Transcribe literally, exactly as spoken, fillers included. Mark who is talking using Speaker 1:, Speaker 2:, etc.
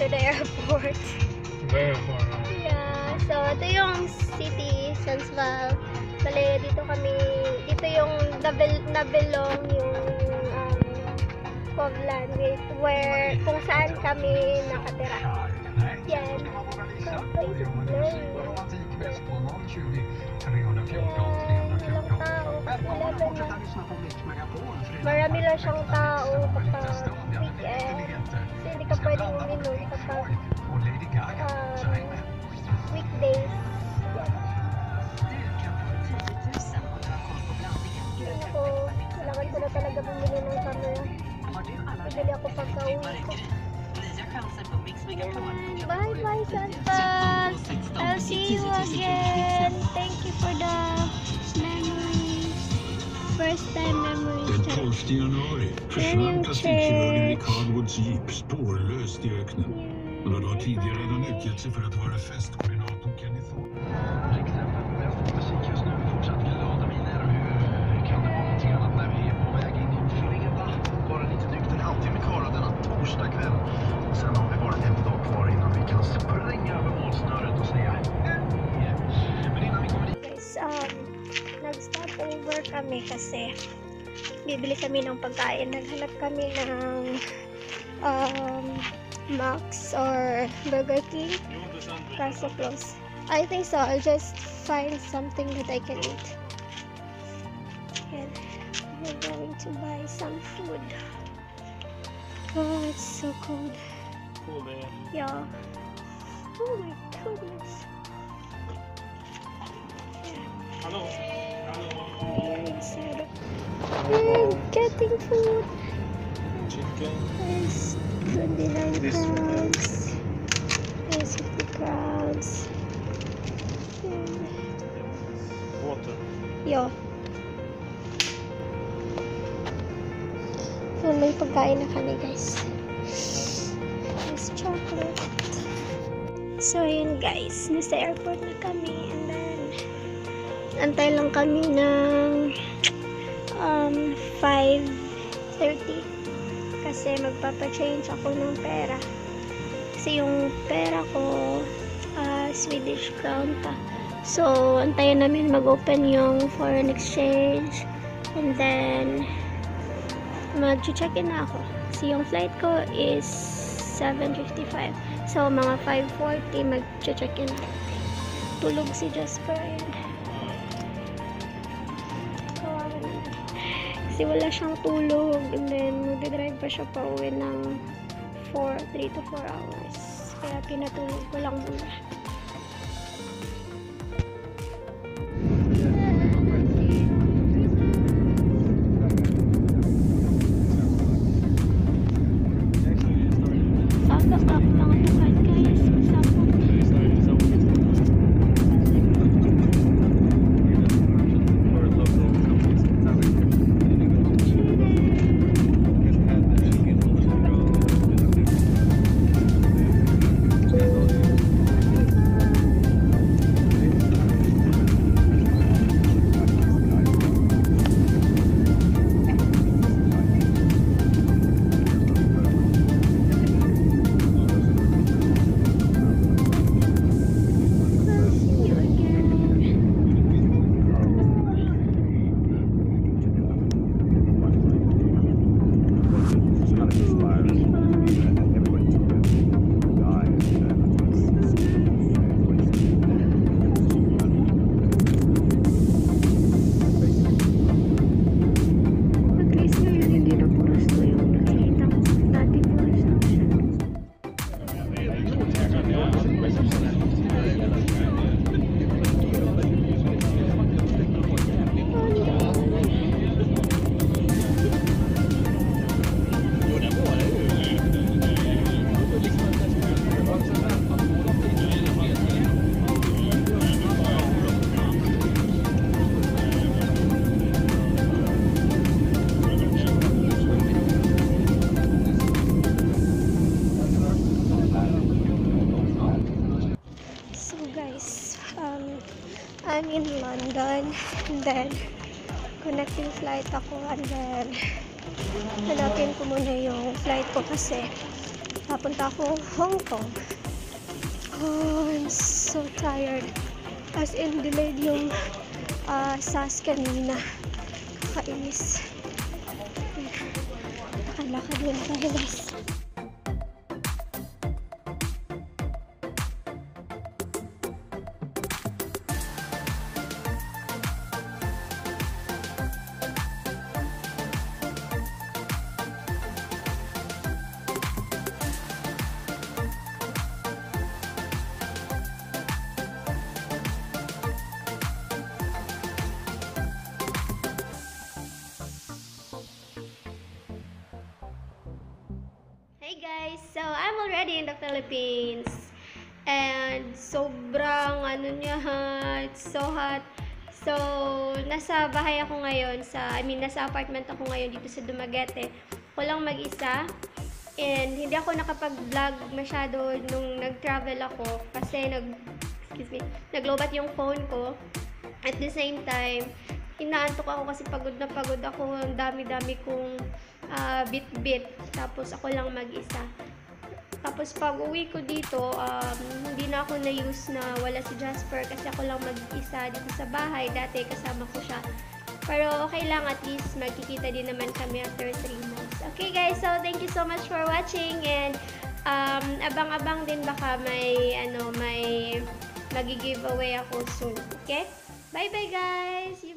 Speaker 1: near the airport.
Speaker 2: Very far.
Speaker 1: Yeah, so ito yung city, Sundsvall. Bale, dito kami, dito yung nabil, nabilong yung um, Kovland, where, kung saan kami nakatira. Yan. So, place is blurry. Yan. Walang tao. eleven na. Marami lang siyang tao kapag weekend. Kasi hindi ka pwedeng uminom kapag um, weekdays. Yan ako, kailangan ko na talaga bumili ng camera. Bibili ako pagka-uwi ko. Bye bye, Sundsvall! I'll see you again. Thank you for the memories. First time memories.
Speaker 3: Den tolfte januari försvann plastikkirurgen Rickard Woods jeep spårlöst i öknen. Han hade tidigare redan utgett sig för att vara festkoordinator Kenny Thorne.
Speaker 4: Exempel mest musik just nu. Fortsatt glada miner. Hur kan det vara någonting annat när vi är på väg in i fredag? Bara lite drygt en halvtimme kvar av denna torsdag kväll. Och sen har vi bara en dag kvar innan vi kan spränga över målsnöret och säga men innan vi kommer dit.
Speaker 1: Guys, um, nag-stop over kami kasi bibili kami ng pagkain. Naghanap kami ng um, Max or Burger King. Kaso close. I think so. I'll just find something that I can eat. And we're going to buy some food. Oh, it's so cold.
Speaker 2: Cool there.
Speaker 1: Yeah. Oh my goodness.
Speaker 2: Hello. Hello.
Speaker 1: We're excited. We're getting food.
Speaker 2: Chicken.
Speaker 1: There's twenty-nine
Speaker 2: This one.
Speaker 1: crowns. There's fifty crowns. And
Speaker 2: Water.
Speaker 1: yeah. So, may pagkain na kami, guys. There's chocolate. So, yun guys. Nasa airport na kami. And then, antay lang kami ng um, five thirty. Kasi magpapa-change ako ng pera. Kasi yung pera ko, uh, Swedish crown pa. So, antayin namin mag-open yung foreign exchange. And then, mag-check-in na ako. Kasi yung flight ko is seven fifty-five. So, mga five forty mag-check-in na. Tulog si Jasper. Ayan. Kawawa naman. Kasi wala siyang tulog. And then, mag-drive pa siya pa uwi ng four, three to four hours. Kaya pinatulog ko lang muna. I'm in London, and then connecting flight ako, and then hanapin ko muna yung flight ko kasi papunta ako Hong Kong. Oh, I'm so tired. As in, delayed yung uh, S A S kanina. Kakainis. Nakalakad muna tayo, guys. Hey guys, so I'm already in the Philippines and sobrang ano niya ha, it's so hot. So nasa bahay ako ngayon sa, I mean nasa apartment ako ngayon dito sa Dumaguete. Ako lang mag-isa and hindi ako nakapag-vlog masyado nung nag-travel ako kasi nag, excuse me, naglobat yung phone ko. At the same time, inaantok ako kasi pagod na pagod ako, ang dami-dami kong uh, bit-bit, tapos ako lang mag-isa. Tapos pag uwi ko dito, um, hindi na ako na-use na wala si Jasper kasi ako lang mag-isa dito sa bahay. Dati kasama ko siya. Pero okay lang, at least magkikita din naman kami after three months. Okay guys, so thank you so much for watching and um, abang-abang din baka may ano, may magi-giveaway ako soon. Okay? Bye bye guys!